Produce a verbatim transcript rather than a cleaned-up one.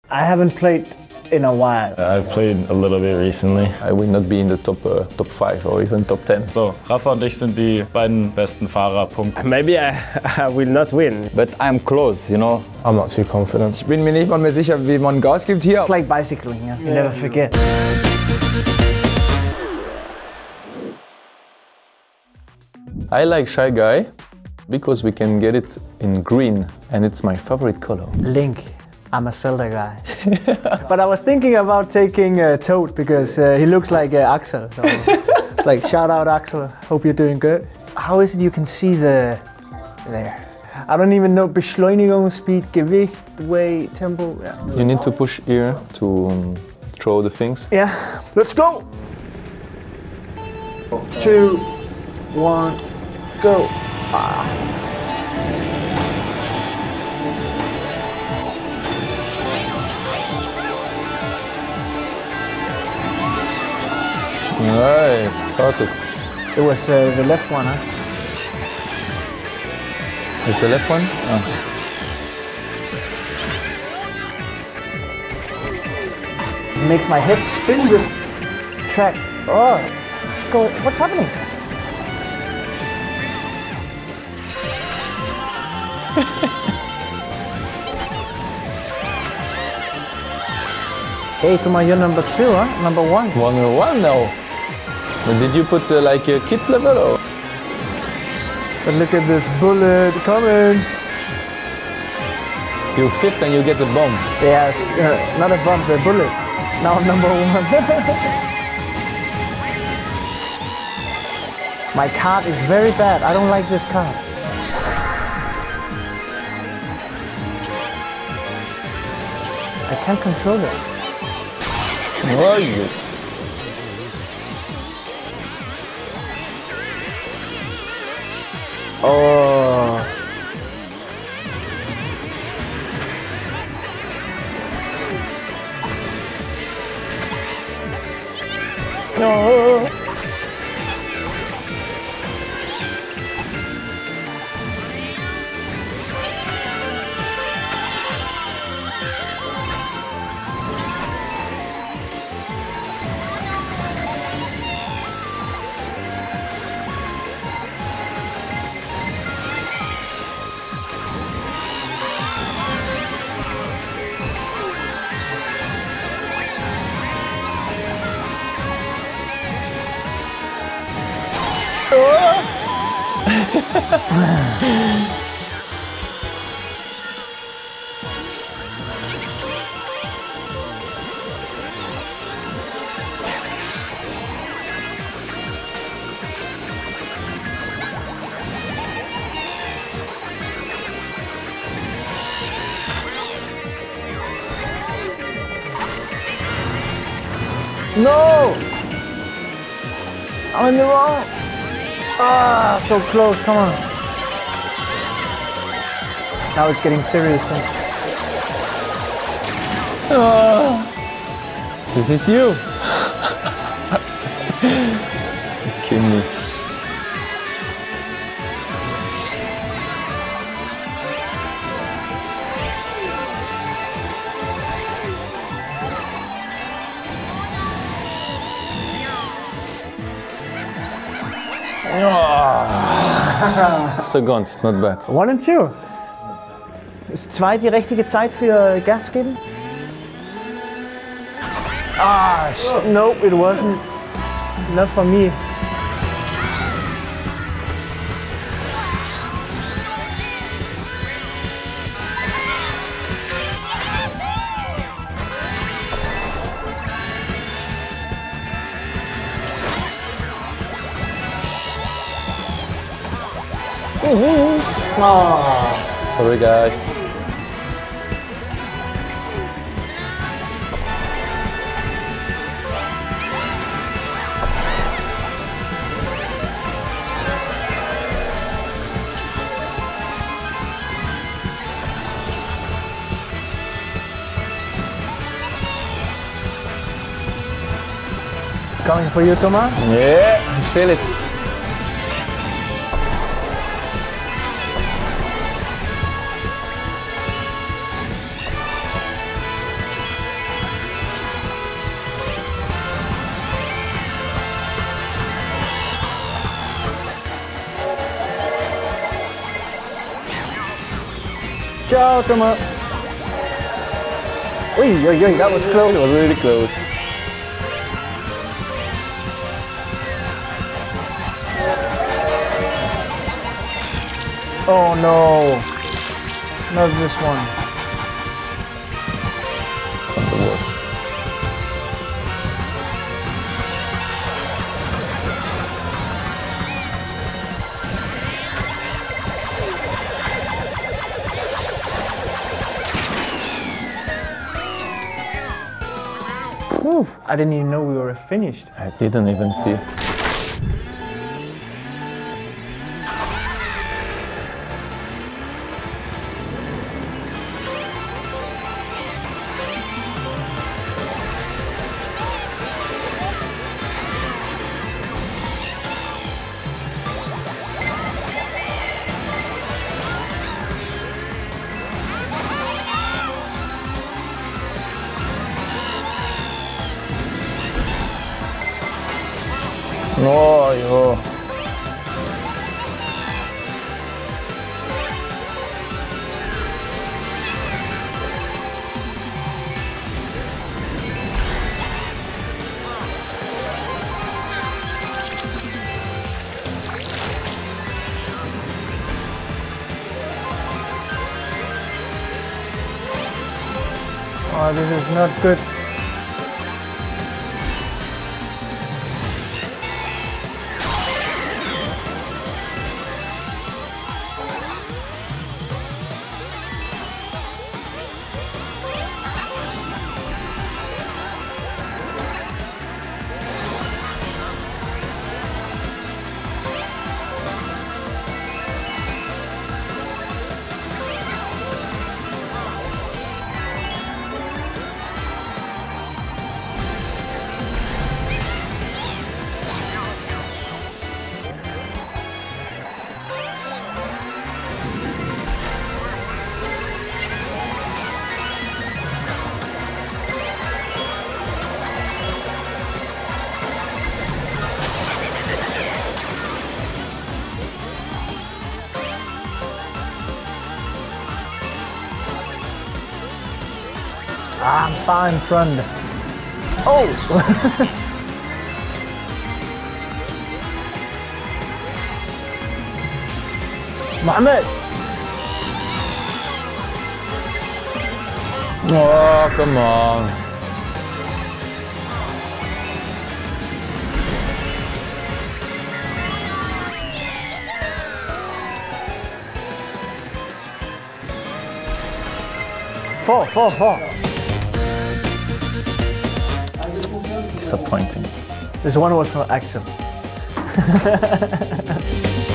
I haven't played in a while. I've played a little bit recently. I will not be in the top uh, top five or even top ten. So, Rafa und ich sind die beiden besten Fahrer, Punkt. Maybe I, I will not win. But I'm close, you know. I'm not too confident. Ich bin mir nicht mal mehr sicher, wie man Gas gibt hier. It's like bicycling, yeah? You Yeah. never forget. I like Shy Guy because we can get it in green and it's my favorite color. Link. I'm a Zelda guy. But I was thinking about taking uh, Toad because uh, he looks like uh, Axel. So it's like, shout out Axel, hope you're doing good. How is it you can see the... there? I don't even know, Beschleunigung, speed, Gewicht, weight, tempo. Yeah. You need to push here to um, throw the things. Yeah, let's go! Two, one, go! Ah. Alright, it started. It was uh, the left one, huh? Is the left one? Oh. It makes my head spin this track. Oh, go, what's happening? Hey, Thomas, you're number two, huh? Number one. One or one now. But did you put uh, like a kids level or? But look at this bullet coming. You're fifth and you get a bomb. Yeah, it's, uh, not a bomb, a bullet. Now I'm number one. My card is very bad. I don't like this card. I can't control it. Where are you? Oh. No. No! I'm in the wrong. Ah, so close, come on. Now it's getting serious then. Oh, this is you. You kill me. Oh. Second, not bad. One and two. Ist zwei die richtige Zeit für Gas geben? Ah, sh nope, it wasn't. Not for me. Oh. Sorry, guys. Coming for you, Thomas? Yeah, I feel it. Ciao, Thomas. Oi, oi, oi, that was close. It was really close. Oh no, not this one. It's not the worst. Whew, I didn't even know we were finished. I didn't even see. Oh, yo. Oh, this is not good. I'm far in front. Oh! Mohammed! Oh, come on. Four, four, four. Disappointing. This one was for Axel.